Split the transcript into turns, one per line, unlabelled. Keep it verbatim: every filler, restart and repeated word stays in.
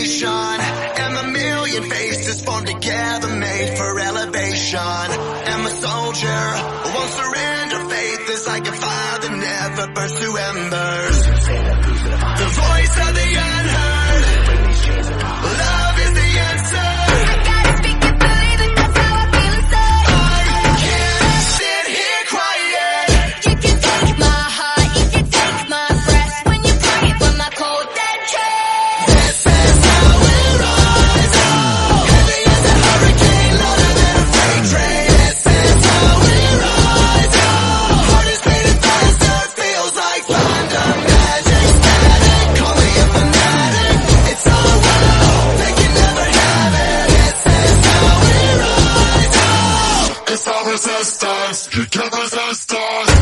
nation, and a million faces formed together, made for elevation. I'm a soldier, won't surrender. Faith is like a fire that never burns to embers. The voice of the unheard, love is the answer.
I gotta speak it, believe it, that's how I feel inside.
I can't sit here quiet.
You can take my heart, you can take my breath. When you cry it from my cold dead chest.
This is how we rise up. Heavy as a hurricane, louder than a freight train. This is how we rise up. Heart is beating faster, feels like thunder. Magic, static, call me a fanatic. It's our world, they can never have it. This is how we rise up.
It's our resistance, you can't resist us.